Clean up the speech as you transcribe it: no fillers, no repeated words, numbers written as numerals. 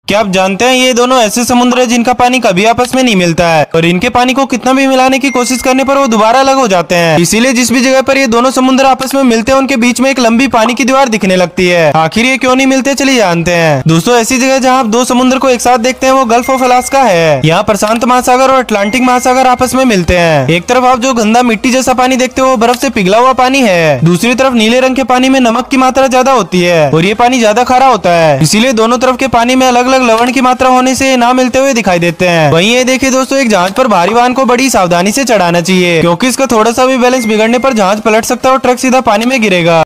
क्या आप जानते हैं ये दोनों ऐसे समुद्र है जिनका पानी कभी आपस में नहीं मिलता है और इनके पानी को कितना भी मिलाने की कोशिश करने पर वो दोबारा अलग हो जाते हैं। इसीलिए जिस भी जगह पर ये दोनों समुद्र आपस में मिलते हैं उनके बीच में एक लंबी पानी की दीवार दिखने लगती है। आखिर ये क्यों नहीं मिलते, चलिए जानते हैं। दोस्तों, ऐसी जगह जहाँ आप दो समुद्र को एक साथ देखते हैं वो गल्फ ऑफ अलास्का है। यहाँ प्रशांत महासागर और अटलांटिक महासागर आपस में मिलते हैं। एक तरफ आप जो गंदा मिट्टी जैसा पानी देखते हो वो बर्फ से पिघला हुआ पानी है, दूसरी तरफ नीले रंग के पानी में नमक की मात्रा ज्यादा होती है और ये पानी ज्यादा खारा होता है। इसीलिए दोनों तरफ के पानी में अलग अलग लवण की मात्रा होने से ना मिलते हुए दिखाई देते हैं। वहीं ये देखिए दोस्तों, एक जहाज पर भारी वाहन को बड़ी सावधानी से चढ़ाना चाहिए क्योंकि इसका थोड़ा सा भी बैलेंस बिगड़ने पर जहाज पलट सकता है और ट्रक सीधा पानी में गिरेगा।